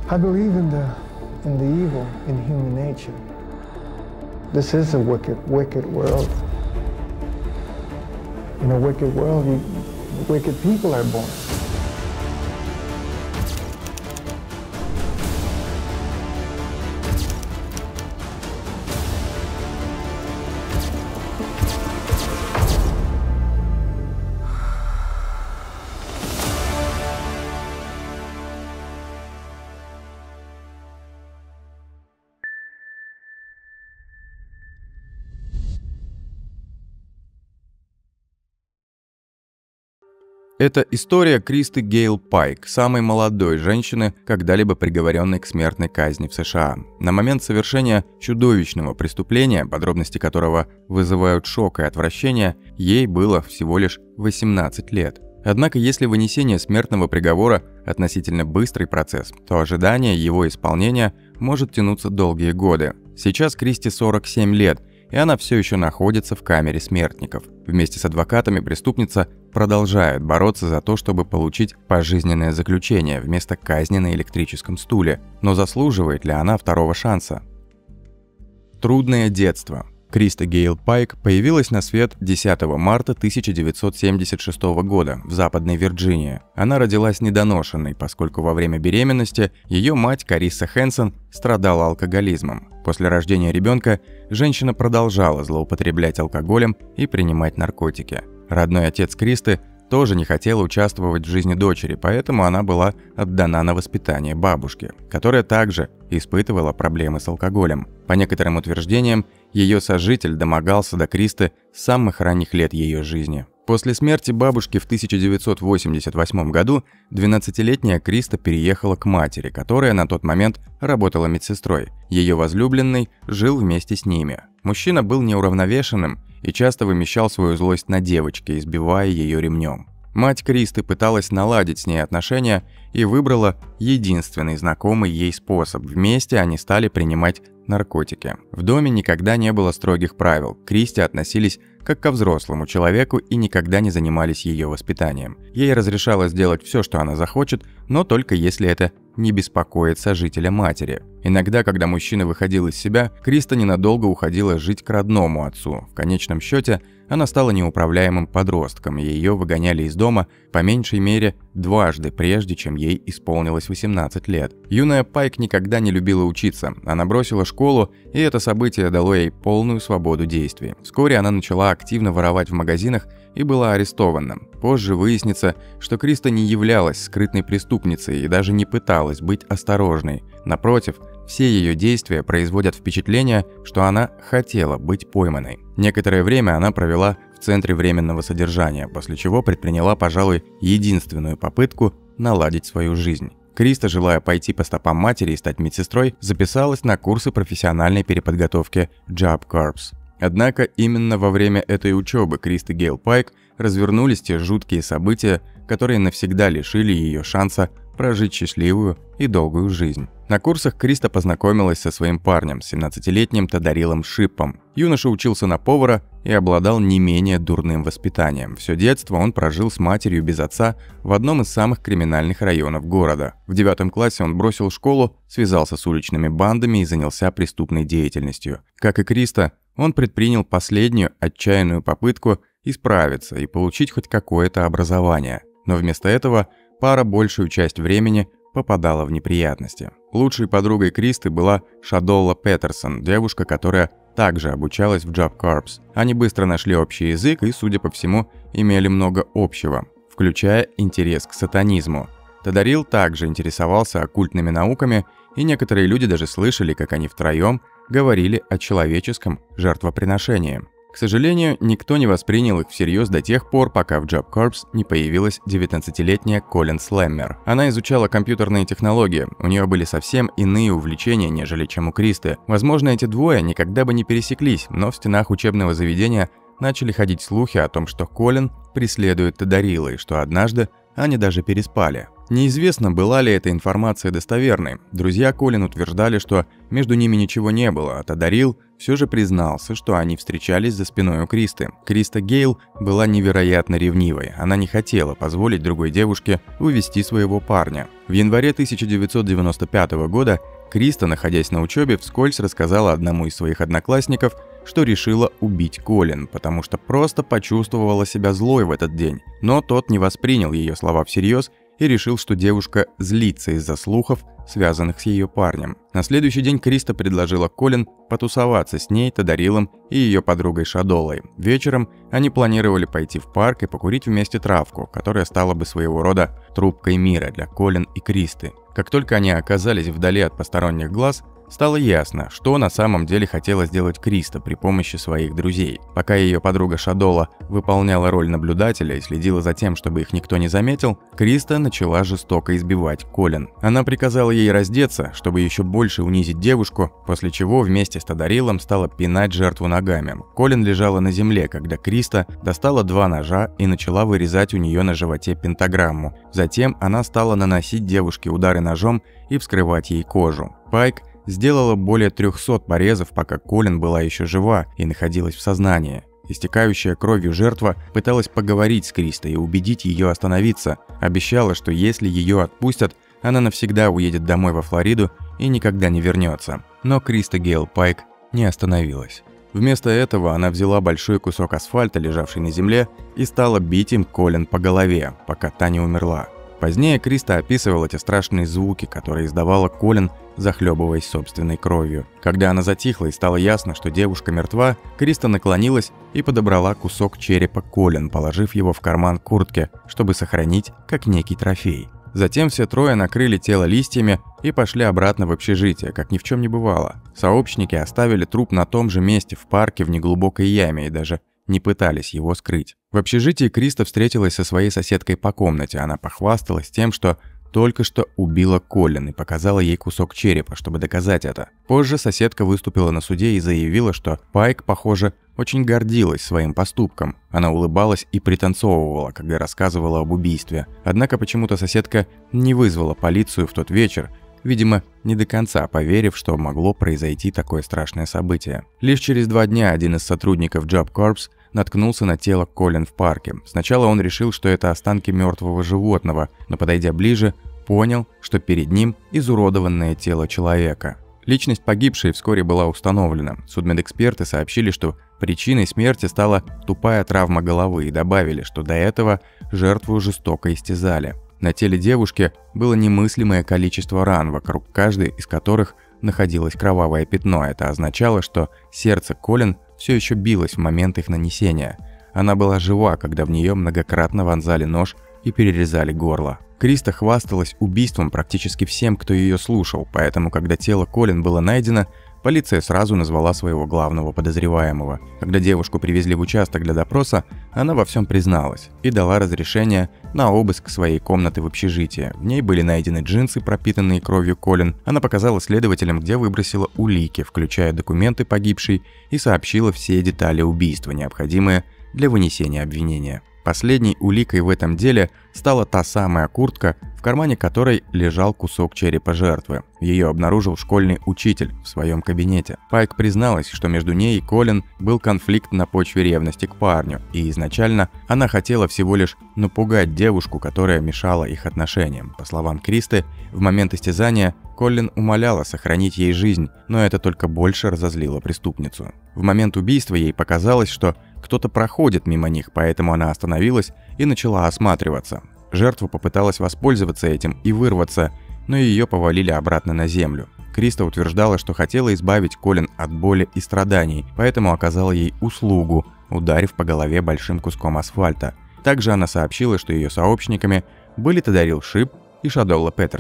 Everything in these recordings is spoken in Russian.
I believe in the evil in human nature. This is a wicked world. In a wicked world, wicked people are born. Это история Кристи Гейл Пайк, самой молодой женщины, когда-либо приговоренной к смертной казни в США. На момент совершения чудовищного преступления, подробности которого вызывают шок и отвращение, ей было всего лишь 18 лет. Однако, если вынесение смертного приговора – относительно быстрый процесс, то ожидание его исполнения может тянуться долгие годы. Сейчас Кристи 47 лет, и она все еще находится в камере смертников. Вместе с адвокатами преступница продолжает бороться за то, чтобы получить пожизненное заключение вместо казни на электрическом стуле. Но заслуживает ли она второго шанса? Трудное детство. Кристи Гейл Пайк появилась на свет 10 марта 1976 года в Западной Вирджинии. Она родилась недоношенной, поскольку во время беременности ее мать Карисса Хэнсон страдала алкоголизмом. После рождения ребенка женщина продолжала злоупотреблять алкоголем и принимать наркотики. Родной отец Кристи тоже не хотел участвовать в жизни дочери, поэтому она была отдана на воспитание бабушке, которая также испытывала проблемы с алкоголем. По некоторым утверждениям, ее сожитель домогался до Кристи с самых ранних лет ее жизни. После смерти бабушки в 1988 году 12-летняя Кристи переехала к матери, которая на тот момент работала медсестрой. Ее возлюбленный жил вместе с ними. Мужчина был неуравновешенным и часто вымещал свою злость на девочке, избивая ее ремнем. Мать Кристи пыталась наладить с ней отношения и выбрала единственный знакомый ей способ. Вместе они стали принимать наркотики. В доме никогда не было строгих правил. К Кристи относились как ко взрослому человеку и никогда не занимались ее воспитанием. Ей разрешалось делать все, что она захочет, но только если это не беспокоит сожителя матери. Иногда, когда мужчина выходил из себя, Кристи ненадолго уходила жить к родному отцу. В конечном счете, она стала неуправляемым подростком, и ее выгоняли из дома по меньшей мере дважды, прежде чем ей исполнилось 18 лет. Юная Пайк никогда не любила учиться. Она бросила школу, и это событие дало ей полную свободу действий. Вскоре она начала активно воровать в магазинах и была арестована. Позже выяснится, что Кристи не являлась скрытной преступницей и даже не пыталась быть осторожной. Напротив, все ее действия производят впечатление, что она хотела быть пойманной. Некоторое время она провела в центре временного содержания, после чего предприняла, пожалуй, единственную попытку наладить свою жизнь. Кристи, желая пойти по стопам матери и стать медсестрой, записалась на курсы профессиональной переподготовки Job Corps. Однако именно во время этой учебы Кристи Гейл Пайк развернулись те жуткие события, которые навсегда лишили ее шанса прожить счастливую и долгую жизнь. На курсах Кристи познакомилась со своим парнем, 17-летним Тадарилом Шиппом. Юноша учился на повара и обладал не менее дурным воспитанием. Все детство он прожил с матерью без отца в одном из самых криминальных районов города. В 9 классе он бросил школу, связался с уличными бандами и занялся преступной деятельностью. Как и Кристи, он предпринял последнюю отчаянную попытку исправиться и получить хоть какое-то образование. Но вместо этого пара большую часть времени попадала в неприятности. Лучшей подругой Кристи была Шадолла Петерсон, девушка, которая также обучалась в Job Corps. Они быстро нашли общий язык и, судя по всему, имели много общего, включая интерес к сатанизму. Тадарил также интересовался оккультными науками, и некоторые люди даже слышали, как они втроем говорили о человеческом жертвоприношении. К сожалению, никто не воспринял их всерьез до тех пор, пока в Job Corps не появилась 19-летняя Колин Слэммер. Она изучала компьютерные технологии, у нее были совсем иные увлечения, нежели чем у Кристи. Возможно, эти двое никогда бы не пересеклись, но в стенах учебного заведения начали ходить слухи о том, что Колин преследует Тадарила и что однажды они даже переспали. Неизвестно, была ли эта информация достоверной. Друзья Колин утверждали, что между ними ничего не было, а Тадарил все же признался, что они встречались за спиной у Кристы. Криста Гейл была невероятно ревнивой. Она не хотела позволить другой девушке увести своего парня. В январе 1995 года Криста, находясь на учебе, вскользь рассказала одному из своих одноклассников, что решила убить Колин, потому что просто почувствовала себя злой в этот день. Но тот не воспринял ее слова всерьез и решил, что девушка злится из-за слухов, связанных с ее парнем. На следующий день Криста предложила Колин потусоваться с ней, Тадарилом и ее подругой Шадолой. Вечером они планировали пойти в парк и покурить вместе травку, которая стала бы своего рода трубкой мира для Колин и Кристы. Как только они оказались вдали от посторонних глаз, стало ясно, что на самом деле хотела сделать Криста при помощи своих друзей. Пока ее подруга Шадола выполняла роль наблюдателя и следила за тем, чтобы их никто не заметил, Криста начала жестоко избивать Колин. Она приказала ей раздеться, чтобы еще больше унизить девушку, после чего вместе с Тадарилом стала пинать жертву ногами. Колин лежала на земле, когда Криста достала 2 ножа и начала вырезать у нее на животе пентаграмму. Затем она стала наносить девушке удары ножом и вскрывать ей кожу. Пайк сделала более 300 порезов, пока Колин была еще жива и находилась в сознании. Истекающая кровью жертва пыталась поговорить с Кристой и убедить ее остановиться. Обещала, что если ее отпустят, она навсегда уедет домой во Флориду и никогда не вернется. Но Криста Гейл Пайк не остановилась. Вместо этого она взяла большой кусок асфальта, лежавший на земле, и стала бить им Колин по голове, пока та не умерла. Позднее Криста описывала те страшные звуки, которые издавала Колин, захлебываясь собственной кровью. Когда она затихла и стало ясно, что девушка мертва, Криста наклонилась и подобрала кусок черепа Колин, положив его в карман куртки, чтобы сохранить как некий трофей. Затем все трое накрыли тело листьями и пошли обратно в общежитие, как ни в чем не бывало. Сообщники оставили труп на том же месте в парке в неглубокой яме и даже не пытались его скрыть. В общежитии Криста встретилась со своей соседкой по комнате. Она похвасталась тем, что только что убила Колин и показала ей кусок черепа, чтобы доказать это. Позже соседка выступила на суде и заявила, что Пайк, похоже, очень гордилась своим поступком. Она улыбалась и пританцовывала, когда рассказывала об убийстве. Однако почему-то соседка не вызвала полицию в тот вечер, видимо, не до конца поверив, что могло произойти такое страшное событие. Лишь через 2 дня один из сотрудников Job Corps наткнулся на тело Колин в парке. Сначала он решил, что это останки мертвого животного, но, подойдя ближе, понял, что перед ним изуродованное тело человека. Личность погибшей вскоре была установлена. Судмедэксперты сообщили, что причиной смерти стала тупая травма головы и добавили, что до этого жертву жестоко истязали. На теле девушки было немыслимое количество ран, вокруг каждой из которых находилось кровавое пятно. Это означало, что сердце Колин все еще билось в момент их нанесения. Она была жива, когда в нее многократно вонзали нож и перерезали горло. Криста хвасталась убийством практически всем, кто ее слушал, поэтому, когда тело Колин было найдено, полиция сразу назвала своего главного подозреваемого. Когда девушку привезли в участок для допроса, она во всем призналась и дала разрешение на обыск своей комнаты в общежитии. В ней были найдены джинсы, пропитанные кровью Колин. Она показала следователям, где выбросила улики, включая документы погибшей, и сообщила все детали убийства, необходимые для вынесения обвинения. Последней уликой в этом деле стала та самая куртка, в кармане которой лежал кусок черепа жертвы. Ее обнаружил школьный учитель в своем кабинете. Пайк призналась, что между ней и Колин был конфликт на почве ревности к парню, и изначально она хотела всего лишь напугать девушку, которая мешала их отношениям. По словам Кристы, в момент истязания Колин умоляла сохранить ей жизнь, но это только больше разозлило преступницу. В момент убийства ей показалось, что кто-то проходит мимо них, поэтому она остановилась и начала осматриваться. Жертва попыталась воспользоваться этим и вырваться, но ее повалили обратно на землю. Криста утверждала, что хотела избавить Колин от боли и страданий, поэтому оказала ей услугу, ударив по голове большим куском асфальта. Также она сообщила, что ее сообщниками были Тадарил Шип и Шадола Петерсон.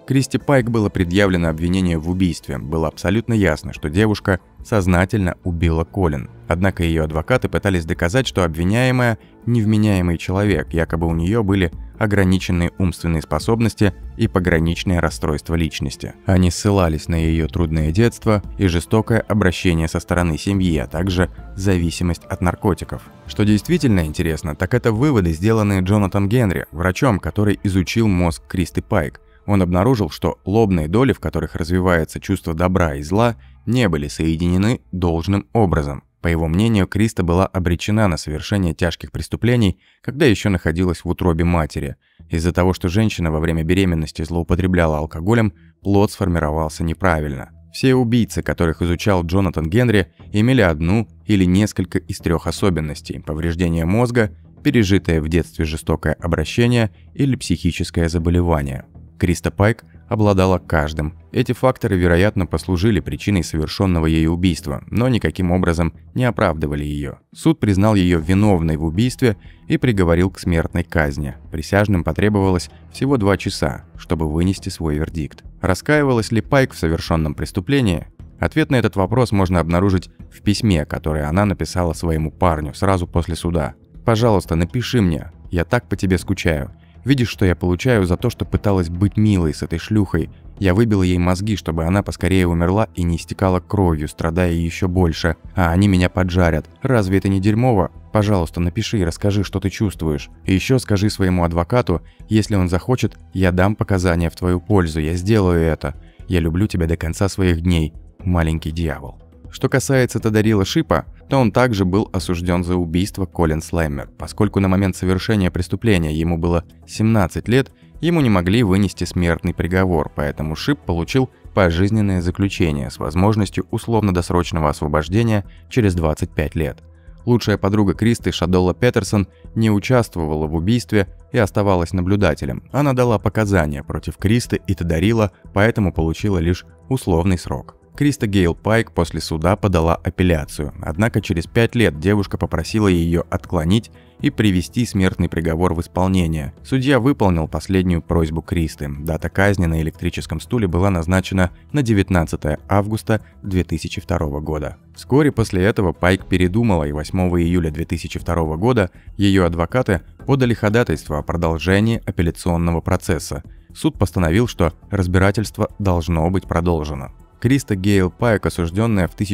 Кристи Пайк было предъявлено обвинение в убийстве. Было абсолютно ясно, что девушка сознательно убила Колин. Однако ее адвокаты пытались доказать, что обвиняемая – невменяемый человек, якобы у нее были ограниченные умственные способности и пограничное расстройство личности. Они ссылались на ее трудное детство и жестокое обращение со стороны семьи, а также зависимость от наркотиков. Что действительно интересно, так это выводы, сделанные Джонатан Генри, врачом, который изучил мозг Кристи Пайк. Он обнаружил, что лобные доли, в которых развивается чувство добра и зла, не были соединены должным образом. По его мнению, Криста была обречена на совершение тяжких преступлений, когда еще находилась в утробе матери. Из-за того, что женщина во время беременности злоупотребляла алкоголем, плод сформировался неправильно. Все убийцы, которых изучал Джонатан Генри, имели одну или несколько из трех особенностей – повреждение мозга, пережитое в детстве жестокое обращение или психическое заболевание. Криста Пайк обладала каждым. Эти факторы, вероятно, послужили причиной совершенного ею убийства, но никаким образом не оправдывали ее. Суд признал ее виновной в убийстве и приговорил к смертной казни. Присяжным потребовалось всего 2 часа, чтобы вынести свой вердикт. Раскаивалась ли Пайк в совершенном преступлении? Ответ на этот вопрос можно обнаружить в письме, которое она написала своему парню сразу после суда. «Пожалуйста, напиши мне. Я так по тебе скучаю. Видишь, что я получаю за то, что пыталась быть милой с этой шлюхой. Я выбила ей мозги, чтобы она поскорее умерла и не истекала кровью, страдая еще больше. А они меня поджарят. Разве это не дерьмово? Пожалуйста, напиши и расскажи, что ты чувствуешь. И еще скажи своему адвокату, если он захочет, я дам показания в твою пользу. Я сделаю это. Я люблю тебя до конца своих дней, маленький дьявол». Что касается Тодарила Шипа, то он также был осужден за убийство Колин Слэммер. Поскольку на момент совершения преступления ему было 17 лет, ему не могли вынести смертный приговор, поэтому Шип получил пожизненное заключение с возможностью условно-досрочного освобождения через 25 лет. Лучшая подруга Кристи, Шадолла Петерсон, не участвовала в убийстве и оставалась наблюдателем. Она дала показания против Кристи и Тодарила, поэтому получила лишь условный срок. Криста Гейл Пайк после суда подала апелляцию, однако через 5 лет девушка попросила ее отклонить и привести смертный приговор в исполнение. Судья выполнил последнюю просьбу Кристи. Дата казни на электрическом стуле была назначена на 19 августа 2002 года. Вскоре после этого Пайк передумала, и 8 июля 2002 года ее адвокаты подали ходатайство о продолжении апелляционного процесса. Суд постановил, что разбирательство должно быть продолжено. Криста Гейл Пайк, осужденная в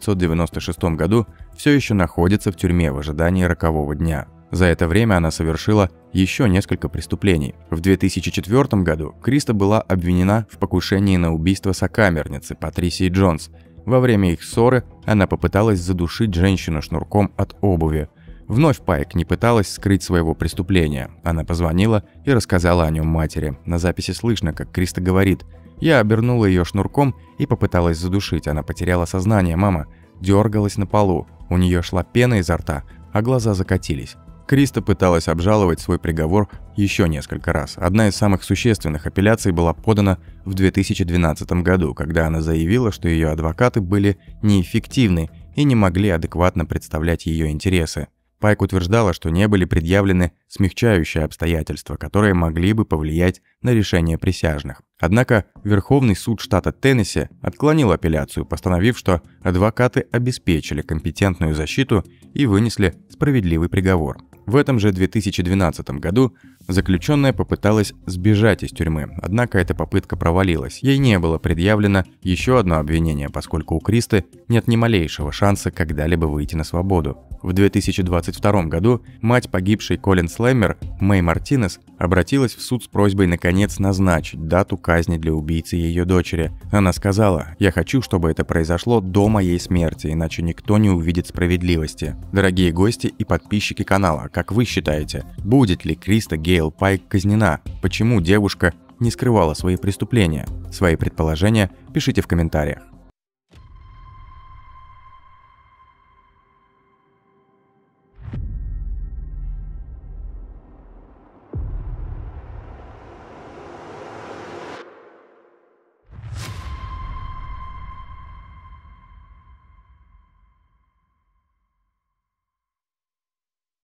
1996 году, все еще находится в тюрьме в ожидании рокового дня. За это время она совершила еще несколько преступлений. В 2004 году Криста была обвинена в покушении на убийство сокамерницы Патрисии Джонс. Во время их ссоры она попыталась задушить женщину шнурком от обуви. Вновь Пайк не пыталась скрыть своего преступления. Она позвонила и рассказала о нем матери. На записи слышно, как Криста говорит: «Я обернула ее шнурком и попыталась задушить. Она потеряла сознание, мама. Дергалась на полу. У нее шла пена изо рта, а глаза закатились». Криста пыталась обжаловать свой приговор еще несколько раз. Одна из самых существенных апелляций была подана в 2012 году, когда она заявила, что ее адвокаты были неэффективны и не могли адекватно представлять ее интересы. Пайк утверждала, что не были предъявлены смягчающие обстоятельства, которые могли бы повлиять на решение присяжных. Однако Верховный суд штата Теннесси отклонил апелляцию, постановив, что адвокаты обеспечили компетентную защиту и вынесли справедливый приговор. В этом же 2012 году заключенная попыталась сбежать из тюрьмы, однако эта попытка провалилась. Ей не было предъявлено еще одно обвинение, поскольку у Кристи нет ни малейшего шанса когда-либо выйти на свободу. В 2022 году мать погибшей Колин Слэммер, Мэй Мартинес, обратилась в суд с просьбой наконец назначить дату казни для убийцы ее дочери. Она сказала: «Я хочу, чтобы это произошло до моей смерти, иначе никто не увидит справедливости». Дорогие гости и подписчики канала, как вы считаете, будет ли Криста Гейл Пайк казнена? Почему девушка не скрывала свои преступления? Свои предположения пишите в комментариях.